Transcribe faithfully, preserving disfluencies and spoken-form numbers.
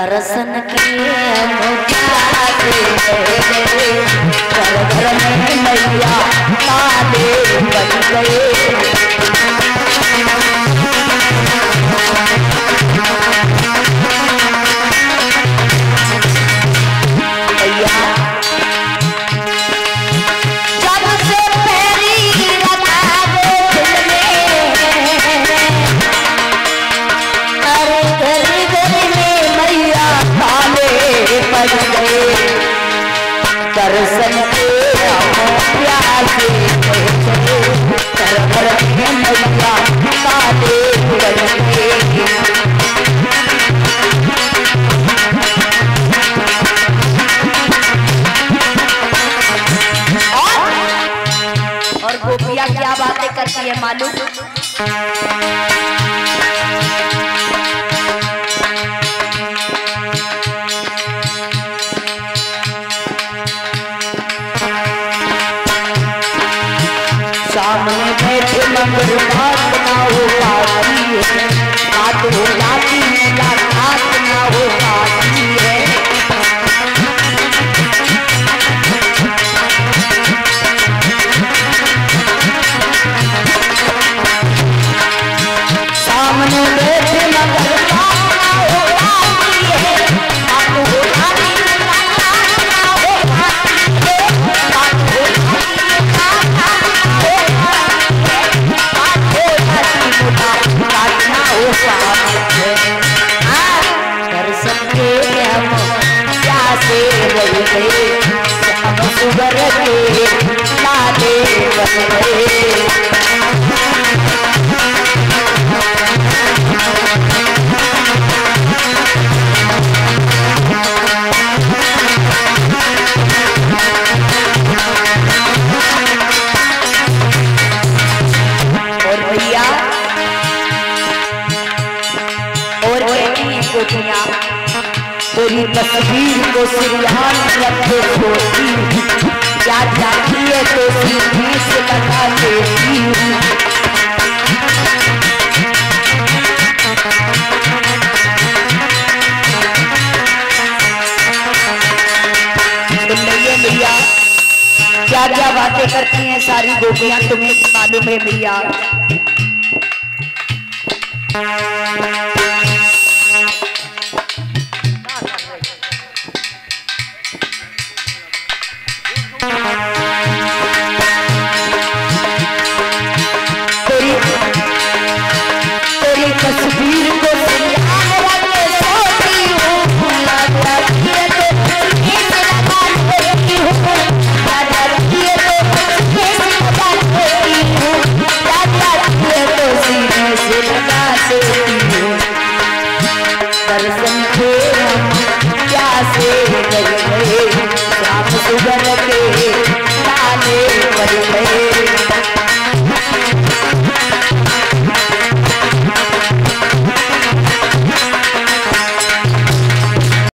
दर्शन किए घर घर में मैया काले बन गए। दर्शन के प्यासे घर घर में मैया काले बन गए। और गोपियाँ क्या बातें करती है मालूम? सामने बैठे मगर बात ना हो पाती है, बात हो जाती मुलाकात ना हो पाती है। सामने बैठे मगर बात ना हो पाती है, बात हो जाती मुलाकात ना हो पाती है, बात हो दर्शन के हम प्यासे बन गए, हम सुगर के लाले बन गए। और भैया और गोपियाँ तेरी तस्वीर को सिरहान रखे छोटी, क्या जाती है तो सीने से लगा लेती हूँ। भैया क्या क्या बातें करती हैं सारी गोपियाँ, तुम्हें मालूम है भैया? तेरी तस्वीर को सिरहान रखे सोती हूँ, जाती है तो सीने से लगा लेती हूँ, जाती है तो सीने से लगा लेती हूँ, जाती है तो सीने से लगा लेती हूँ। दर्शन के हम प्यासे बन गए, श्याम सुगर के